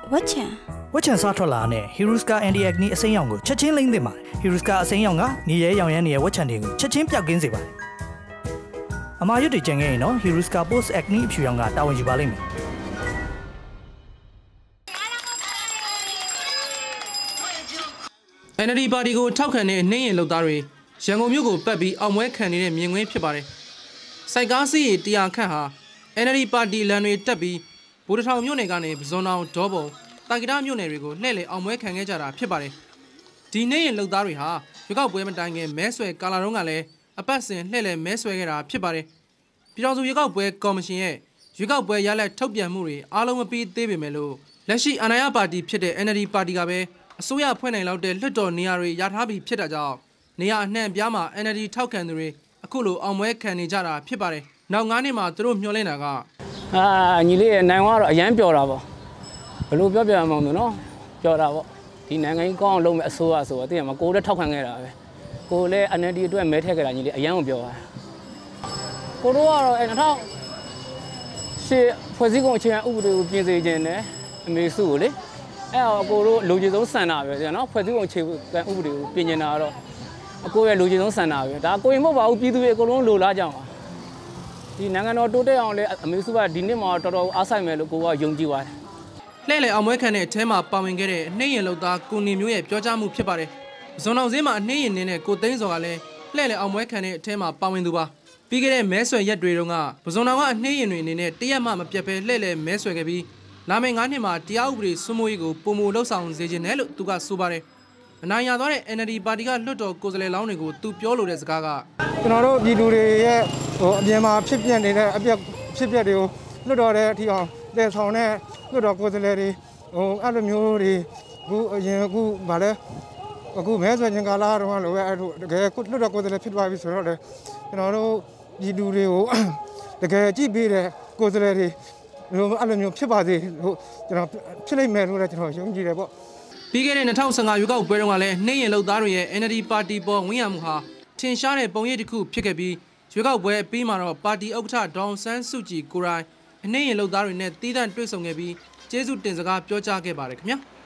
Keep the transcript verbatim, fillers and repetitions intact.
ဝက်ချံဝက်ချံစားထွက်လာနဲ့ Hiruska အန်တီ Acne အစိမ်းရောင်ကိုချက်ချင်းလိမ့်သင့်ပါတယ် Hiruska အစိမ်းရောင်ကနေရဲရောင်ရမ်းနေတဲ့ဝက်ချံတွေကိုချက်ချင်းပျောက်ကင်းစေပါတယ်အမာရွတ်တွေကျန်ခဲ့ရင်တော့ Hiruska Post Acne အဖြူရောင်ကတာဝန်ယူပါလိမ့်မယ်အန် အယ် ဒီ ပါတီကိုထောက်ခံတဲ့နှင်းရင်လုပ်သားတွေရန်ကုန်မြို့ကိုပတ်ပြီးအောင်ပွဲခံနေတဲ့မြင်ကွင်းဖြစ်ပါတယ်စိုက်ကားစီးရီတရားခန့်ဟာ အန် အယ် ဒီ ပါတီလန်တွေတက်ပြီးဗိုလ်တထောင်မြို့နယ်ကနေပဇွန်အောင်ဒေါပုံတာဂီတာမြို့နယ်တွေကိုလှည့်လည်အောင်ပွဲခံခဲ့ကြတာဖြစ်ပါတယ်ဒီနှင်းရင်လုပ်သားတွေဟာရွေးကောက်ပွဲမတိုင်ခင်မဲဆွဲကာလာတုန်းကလည်းအပတ်စဉ်လှည့်လည်မဲဆွဲခဲ့တာဖြစ်ပါတယ်ပြည်ထောင်စုရွေးကောက်ပွဲကော်မရှင်ရဲ့ရွေးကောက်ပွဲရလဒ်ထုတ်ပြန်မှုတွေအားလုံးမပြီးသေးပေမဲ့လို့လက်ရှိအာဏာရပါတီဖြစ်တဲ့ အန် အယ် ဒီ ပါတီကပဲအစိုးရဖွဲ့နိုင်လောက်တဲ့လွှတ်တော်နေရာတွေရထားပြီးဖြစ်တာကြောင့်နေရာအနှံ့အပြားမှာ အန် အယ် ဒီ ထောက်ခံသူတွေအခုလိုအောင်ပွဲခံနေကြတာဖြစ်ပါတယ်နောက်ငါးနှစ်မှာသူတို့မျှော်လင့်တာကအာညီလေးနိုင်သွားတော့အရန်ပျော်တာပေါ့ဘလို့ပြောပြရမှာမလို့နော်ပျော်တာပေါ့ဒီနိုင်ငံကြီးကောင်းအောင်လုပ်မယ်အစိုးရဆိုတော့တကယ်မကိုလည်းထောက်ခံခဲ့တာပဲကိုလည်း အန် အယ် ဒီ အတွက်မဲထည့်ခဲ့တာညီလေးအရန်ကိုပြောတာကိုတို့ကတော့အဲ၂၀၀ရှစ်ဖွဲ့စည်းပုံအခြေခံဥပဒေကိုပြင်ဆင်ခြင်းနဲ့အမေစုကိုလေအဲ့တော့ကိုတို့လူကြီးဆုံးစံတာပဲနော်ဖွဲ့စည်းပုံအခြေခံဥပဒေကိုပြင်ကျင်တာတော့အကိုရဲ့လူကြီးဆုံးစံတာပဲဒါကိုရင်မဟုတ်ပါဘူးပြည်သူတွေအကုန်လုံးလိုလားကြအောင်ဒီနိုင်ငံတော်တိုးတက်အောင်လေအမေစုကဒီနှစ်မှာတော်တော်အားဆိုင်မယ်လို့ကိုကယုံကြည်ပါတယ်လှည့်လည်အောင်ပွဲခံတဲ့အထဲမှာပါဝင်ခဲ့တဲ့နှင်းရင်လုပ်သားကိုနေမျိုးရဲ့ပြောကြားမှုဖြစ်ပါတယ်ဇွန်အောင်စင်းမှာနှင်းရင်နဲ့ကိုသိန်းစော်ကလည်းလှည့်လည်အောင်ပွဲခံတဲ့အထဲမှာပါဝင်သူပါပြီးခဲ့တဲ့မဲဆွယ်ရက်တွေတုန်းကပဇွန်အောင်ကနှင်းရင်တွေအနေနဲ့တရက်မှမပြတ်ပဲလှည့်လည်မဲဆွယ်ခဲ့ပြီးလာမယ့်ငါးနှစ်မှာတရားဥပဒေစိုးမိုးရေးကိုပုံမလှုပ်ဆောင်စေခြင်းနဲ့လို့သူကဆိုပါတယ်အနိုင်ရသွားတဲ့ အန် အယ် ဒီ ပါတီကလွှတ်တော်ကိုယ်စားလှယ်လောင်းတွေကိုသူပြောလိုတဲ့စကားကကျွန်တော်တို့ပြည်သူတွေရဲ့ဟိုအပြင်မှာဖြစ်ပြနေတဲ့အပြက်ဖြစ်ပျက်တွေကိုလွှတ်တော်တဲ့အထိအောင်တည်ဆောင်တဲ့လွှတ်တော်ကိုယ်စားလှယ်တွေဟိုအဲ့လိုမျိုးတွေအခုအရင်အခုဗာလဲအခုမဲဆွယ်ခြင်းကာလတုန်းကလိုပဲအဲ့လိုတကယ်လွှတ်တော်ကိုယ်စားလှယ်ဖြစ်သွားပြီဆိုတော့လေကျွန်တော်တို့ပြည်သူတွေကိုတကယ်ကြည့်ပေးတဲ့ကိုယ်စားလှယ်တွေလိုအဲ့လိုမျိုးဖြစ်ပါစေလို့ကျွန်တော်ဖြစ်လိမ့်မယ်လို့လည်းကျွန်တော်ယုံကြည်တယ်ပေါ့ပြီးခဲ့တဲ့၂၀၁၅ရွေးကောက်ပွဲတုန်းကလည်းနှင်းရင်လုပ်သားတွေရဲ့ အန် အယ် ဒီ ပါတီပေါ်ဝင်ရမှုဟာထင်ရှားတဲ့ပုံရိပ်တစ်ခုဖြစ်ခဲ့ပြီးရွေးကောက်ပွဲအပြီးမှာတော့ပါတီဥက္ကဋ္ဌဒေါအောင်ဆန်းစုကြည်ကိုယ်တိုင်နှင်းရင်လုပ်သားတွေနဲ့တီးသန့်တွေ့ဆုံခဲ့ပြီးကျေးဇူးတင်စကားပြောကြားခဲ့ပါတယ်ခင်ဗျာ